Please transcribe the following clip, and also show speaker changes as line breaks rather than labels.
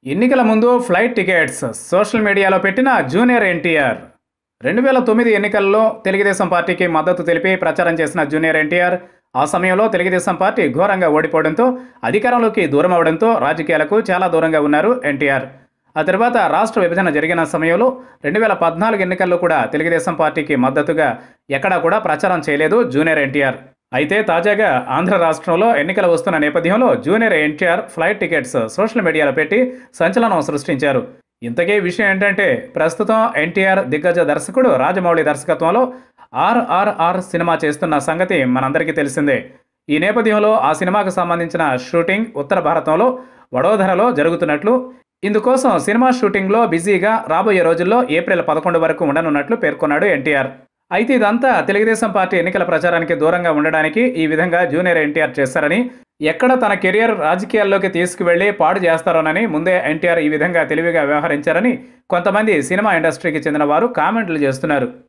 ఎన్నికల ముందు flight tickets social మీడియాలో పెట్టిన జూనియర్ ఎన్టీఆర్. 2009 ఎన్నికల్లో తెలుగుదేశం పార్టీకి మద్దతు తెలిపి ప్రచారం చేసిన జూనియర్ ఎన్టీఆర్ ఆ సమయంలో తెలుగుదేశం పార్టీ ఘోరంగా ఓడిపోవడంతో అధికారంలోకి దూరం అవడంతో రాజకీయాలకు చాలా దూరంగా ఉన్నారు ఎన్టీఆర్. ఆ తర్వాత రాష్ట్ర విభజన జరిగిన సమయంలో 2014 ఎన్నికల్లో కూడా తెలుగుదేశం పార్టీకి మద్దతుగా ఎక్కడా కూడా ప్రచారం చేయలేదు జూనియర్ ఎన్టీఆర్. అయితే తాజాగా ఆంధ్ర రాష్ట్రంలో ఎన్నికలు వస్తున్న నేపథ్యంలో junior NTR flight tickets social మీడియాలో పెట్టి సంచలనం సృష్టించారు. ఇంతకీ విషయం ఏంటంటే ప్రస్తుతం ఎన్టీఆర్ దిగ్గజ దర్శకుడు రాజమౌళి దర్శకత్వంలో RRR సినిమా చేస్తున్న సంగతి మనందరికీ తెలిసిందే. ఈ నేపథ్యంలో ఆ సినిమాకు సంబంధించిన షూటింగ్ ఉత్తర భారతంలో వడోదరలో జరుగుతున్నట్లు, ఇందుకోసం సినిమా షూటింగ్లో బిజీగా రాబోయే రోజుల్లో ఏప్రిల్ 11 వరకు ఉండనున్నట్లు పేర్కొన్నాడు ఎన్టీఆర్. అయితే ఇదంతా తెలుగుదేశం పార్టీ ఎన్నికల ప్రచారానికి దూరంగా ఉండడానికి ఈ విధంగా జూనియర్ ఎన్టీఆర్ చేశారని, ఎక్కడ తన కెరియర్ రాజకీయాల్లోకి తీసుకువెళ్లి పాడు చేస్తారోనని ముందే ఎన్టీఆర్ ఈ విధంగా తెలివిగా వ్యవహరించారని కొంతమంది సినిమా ఇండస్ట్రీకి చెందిన వారు కామెంట్లు చేస్తున్నారు.